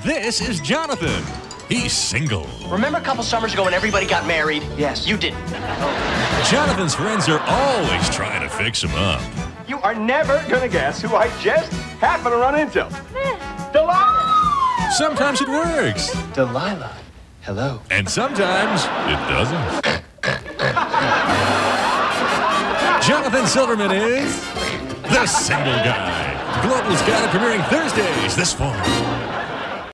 This is Jonathan. He's single. Remember a couple summers ago when everybody got married? Yes. You didn't. Jonathan's friends are always trying to fix him up. You are never gonna guess who I just happened to run into. Delilah! Sometimes it works. Delilah. Hello. And sometimes it doesn't. Jonathan Silverman is the single guy. Global's got it premiering Thursdays this fall.